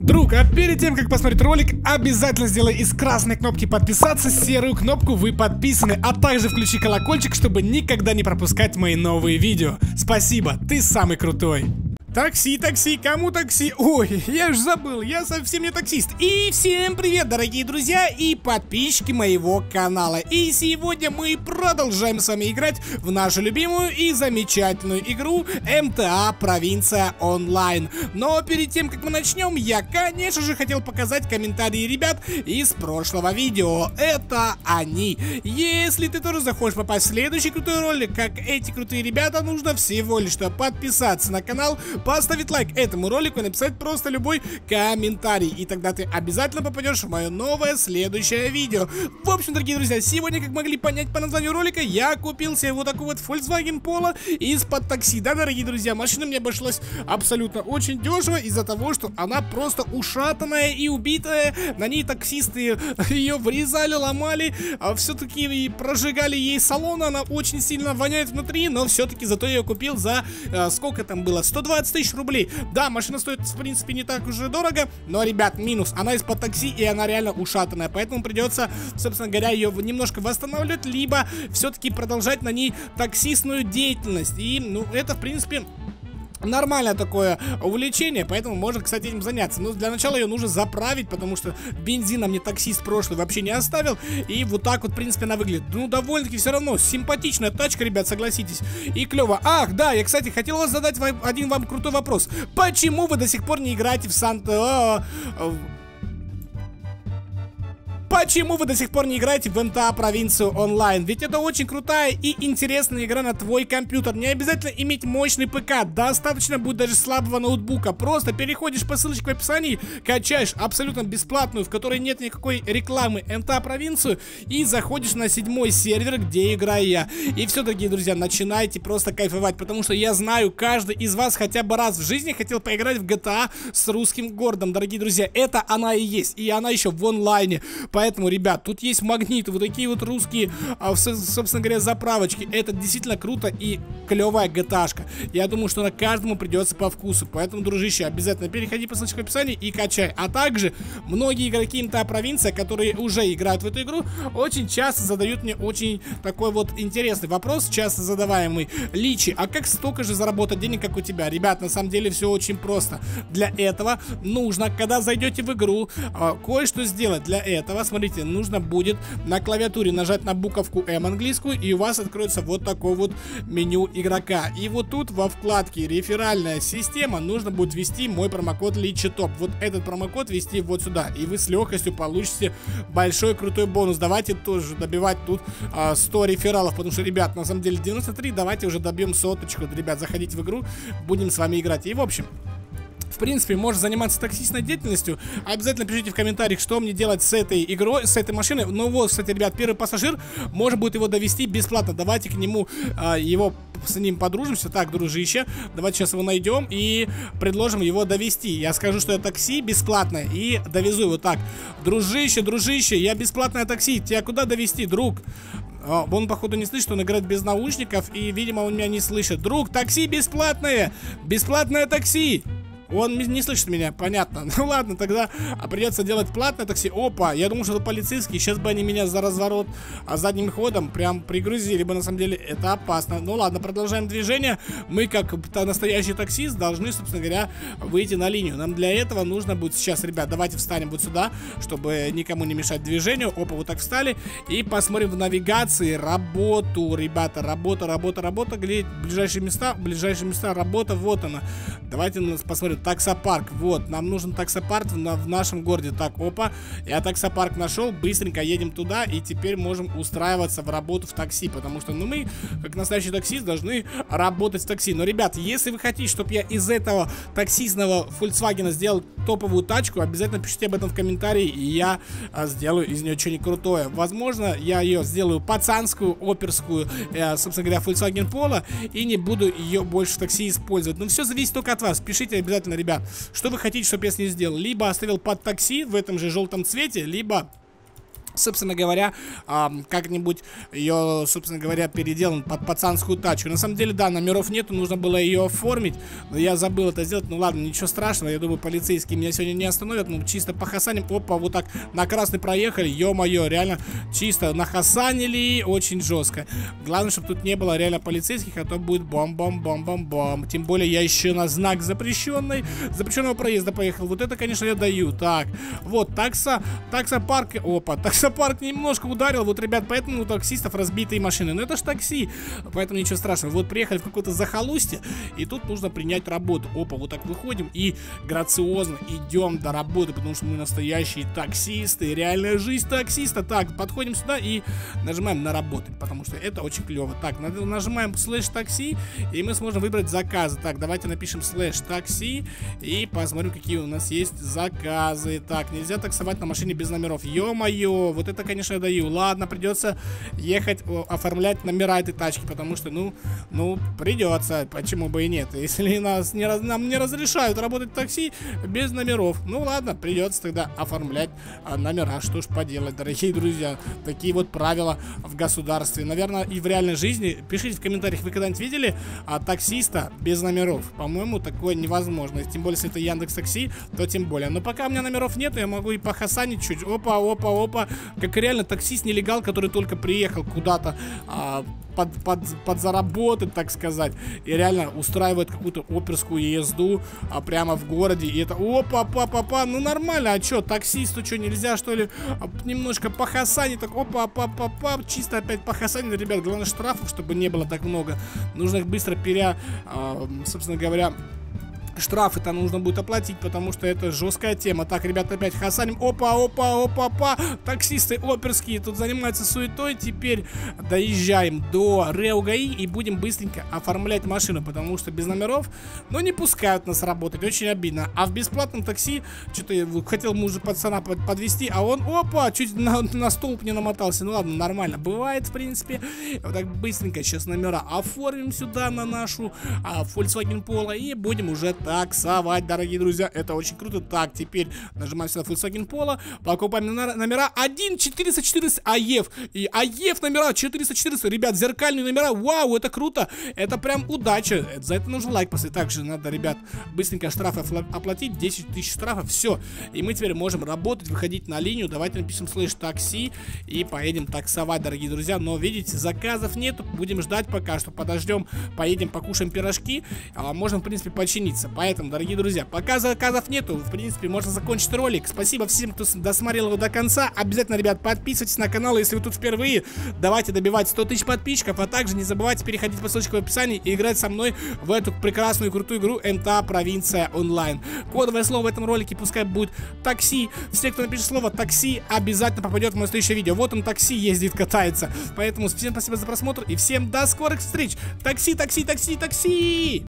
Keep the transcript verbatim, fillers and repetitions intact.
Друг, а перед тем, как посмотреть ролик, обязательно сделай из красной кнопки подписаться серую кнопку «Вы подписаны», а также включи колокольчик, чтобы никогда не пропускать мои новые видео. Спасибо, ты самый крутой. Такси, такси, кому такси? Ой, я ж забыл, я совсем не таксист. И всем привет, дорогие друзья и подписчики моего канала. И сегодня мы продолжаем с вами играть в нашу любимую и замечательную игру эм тэ а Провинция Онлайн. Но перед тем, как мы начнем, я, конечно же, хотел показать комментарии ребят из прошлого видео. Это они. Если ты тоже захочешь попасть в следующий крутой ролик, как эти крутые ребята, нужно всего лишь подписаться на канал, поставить лайк этому ролику и написать просто любой комментарий. И тогда ты обязательно попадешь в мое новое следующее видео. В общем, дорогие друзья, сегодня, как могли понять по названию ролика, я купил себе вот такой вот Volkswagen Polo из-под такси. Да, дорогие друзья, машина мне обошлась абсолютно очень дешево из-за того, что она просто ушатанная и убитая. На ней таксисты ее врезали, ломали, а все-таки и прожигали ей салон. Она очень сильно воняет внутри, но все-таки зато я ее купил за, а, сколько там было, сто двадцать тысяч рублей. Да, машина стоит, в принципе, не так уже дорого, но, ребят, минус. Она из-под такси, и она реально ушатанная, поэтому придется, собственно говоря, ее немножко восстанавливать, либо все-таки продолжать на ней таксистную деятельность. И, ну, это, в принципе, нормальное такое увлечение, поэтому можно, кстати, этим заняться. Но для начала ее нужно заправить, потому что бензина мне таксист прошлый вообще не оставил. И вот так вот, в принципе, она выглядит. Ну, довольно-таки все равно симпатичная тачка, ребят, согласитесь. И клево. Ах, да, я, кстати, хотел вас задать один вам крутой вопрос. Почему вы до сих пор не играете в Санта... Почему вы до сих пор не играете в эм тэ а Провинцию Онлайн? Ведь это очень крутая и интересная игра на твой компьютер. Не обязательно иметь мощный ПК, достаточно будет даже слабого ноутбука. Просто переходишь по ссылочке в описании, качаешь абсолютно бесплатную, в которой нет никакой рекламы, эм тэ а Провинцию, и заходишь на седьмой сервер, где играю я. И все, дорогие друзья, начинайте просто кайфовать, потому что я знаю, каждый из вас хотя бы раз в жизни хотел поиграть в джи ти эй с русским городом. Дорогие друзья, это она и есть, и она еще в онлайне. Поэтому, ребят, тут есть магниты, вот такие вот русские, а, собственно говоря, заправочки. Это действительно круто и клевая джи ти эй-шка. Я думаю, что она каждому придется по вкусу. Поэтому, дружище, обязательно переходи по ссылочке в описании и качай. А также многие игроки эм тэ а Провинция, которые уже играют в эту игру, очень часто задают мне очень такой вот интересный вопрос, часто задаваемый: Личи, а как столько же заработать денег, как у тебя? Ребят, на самом деле все очень просто. Для этого нужно, когда зайдете в игру, кое-что сделать. Для этого, смотрите, нужно будет на клавиатуре нажать на буковку эм английскую, и у вас откроется вот такое вот меню игрока. И вот тут во вкладке реферальная система нужно будет ввести мой промокод LichiTop. Вот этот промокод ввести вот сюда, и вы с легкостью получите большой крутой бонус. Давайте тоже добивать тут а, сто рефералов, потому что, ребят, на самом деле девяносто три, давайте уже добьем соточку. Ребят, заходите в игру, будем с вами играть. И в общем, в принципе, можно заниматься таксистной деятельностью. Обязательно пишите в комментариях, что мне делать с этой игрой, с этой машиной. Ну вот, кстати, ребят, первый пассажир, можно будет его довести бесплатно. Давайте к нему, а, его, с ним подружимся. Так, дружище, давайте сейчас его найдем и предложим его довести. Я скажу, что я такси бесплатное, и довезу его. Так, дружище, дружище, я бесплатное такси. Тебя куда довести, друг? Он, походу, не слышит, он играет без наушников, и, видимо, он меня не слышит. Друг, такси бесплатное! Бесплатное такси! Он не слышит меня, понятно. Ну ладно, тогда придется делать платное такси. Опа, я думал, что это полицейские. Сейчас бы они меня за разворот а задним ходом прям пригрузили бы. На самом деле это опасно. Ну ладно, продолжаем движение. Мы, как настоящий таксист, должны, собственно говоря, выйти на линию. Нам для этого нужно будет сейчас, ребят, давайте встанем вот сюда, чтобы никому не мешать движению. Опа, вот так встали. И посмотрим в навигации работу, ребята. Работа, работа, работа. Где ближайшие места? Ближайшие места, работа, вот она. Давайте посмотрим. Таксопарк, вот, нам нужен таксопарк в, в нашем городе. Так, опа, я таксопарк нашел, быстренько едем туда, и теперь можем устраиваться в работу в такси, потому что, ну, мы, как настоящий таксист, должны работать в такси. Но, ребят, если вы хотите, чтобы я из этого таксистного Volkswagen сделал топовую тачку, обязательно пишите об этом в комментарии, и я а, сделаю из нее что-нибудь крутое. Возможно, я ее сделаю пацанскую, оперскую, э, собственно говоря, Volkswagen Polo, и не буду ее больше в такси использовать. Но все зависит только от вас. Пишите обязательно, ребят, что вы хотите, чтобы я с ней сделал. Либо оставил под такси в этом же желтом цвете, либо собственно говоря, а, как-нибудь ее, собственно говоря, переделан под пацанскую тачку. На самом деле, да, номеров нету, нужно было ее оформить, но я забыл это сделать. Ну ладно, ничего страшного, я думаю, полицейские меня сегодня не остановят. Ну, чисто по хасаням, опа, вот так на красный проехали, ё-моё, реально чисто нахасанили, очень жестко. Главное, чтобы тут не было реально полицейских, а то будет бом-бом-бом-бом-бом. Тем более, я еще на знак запрещенный, запрещенного проезда поехал. Вот это, конечно, я даю. Так, вот, такса, таксопарк, опа, такса парк немножко ударил, вот, ребят, поэтому у таксистов разбитые машины. Но это ж такси, поэтому ничего страшного. Вот приехали в какое-то захолустье, и тут нужно принять работу. Опа, вот так выходим и грациозно идем до работы, потому что мы настоящие таксисты, реальная жизнь таксиста. Так, подходим сюда и нажимаем на работать, потому что это очень клево. Так, нажимаем слэш такси, и мы сможем выбрать заказы. Так, давайте напишем слэш такси и посмотрим, какие у нас есть заказы. Так, нельзя таксовать на машине без номеров. Ё-моё, вот это, конечно, я даю. Ладно, придется ехать, оформлять номера этой тачки, потому что, ну, ну, придется. Почему бы и нет? Если нас не, нам не разрешают работать в такси без номеров, ну, ладно, придется тогда оформлять а, номера. Что ж поделать, дорогие друзья. Такие вот правила в государстве. Наверное, и в реальной жизни. Пишите в комментариях, вы когда-нибудь видели а, таксиста без номеров? По-моему, такое невозможно. Тем более, если это Яндекс.Такси, то тем более. Но пока у меня номеров нет, я могу и похасанить чуть. Опа, опа, опа. Как реально таксист-нелегал, который только приехал куда-то а, под, под, подзаработать, так сказать, и реально устраивает какую-то оперскую езду а, прямо в городе. И это опа, папа, папа, ну нормально, а чё, таксисту что, нельзя, что ли, а, немножко похасанить, так опа, папа, папа, чисто опять похасанить, ребят, главное штрафов, чтобы не было так много. Нужно их быстро пере, а, собственно говоря, штрафы-то нужно будет оплатить, потому что это жесткая тема. Так, ребята, опять хасаним. Опа, опа, опа, опа. Таксисты оперские тут занимаются суетой. Теперь доезжаем до РЭО ГАИ и будем быстренько оформлять машину, потому что без номеров, ну, не пускают нас работать. Очень обидно. А в бесплатном такси, что-то я хотел мужа пацана подвести, а он, опа, чуть на, на столб не намотался. Ну, ладно, нормально. Бывает, в принципе. Вот так быстренько сейчас номера оформим сюда на нашу а, Volkswagen Polo и будем уже таксовать, дорогие друзья, это очень круто. Так, теперь нажимаем сюда Volkswagen Polo, покупаем номера один четыреста четырнадцать АЕФ, и АЕФ номера четыреста четырнадцать, ребят, зеркальные номера, вау, это круто, это прям удача, за это нужно лайк поставить. Также надо, ребят, быстренько штрафы оплатить, десять тысяч штрафов, все, и мы теперь можем работать, выходить на линию. Давайте напишем слэш такси и поедем таксовать, дорогие друзья. Но видите, заказов нету, будем ждать пока что, подождем, поедем покушаем пирожки, а можем, в принципе, починиться. Поэтому, дорогие друзья, пока заказов нету, в принципе, можно закончить ролик. Спасибо всем, кто досмотрел его до конца. Обязательно, ребят, подписывайтесь на канал, если вы тут впервые. Давайте добивать сто тысяч подписчиков, а также не забывайте переходить по ссылочке в описании и играть со мной в эту прекрасную и крутую игру эм тэ а Провинция Онлайн. Кодовое слово в этом ролике пускай будет такси. Все, кто напишет слово такси, обязательно попадет в мое следующее видео. Вот он, такси ездит, катается. Поэтому всем спасибо за просмотр и всем до скорых встреч. Такси, такси, такси, такси!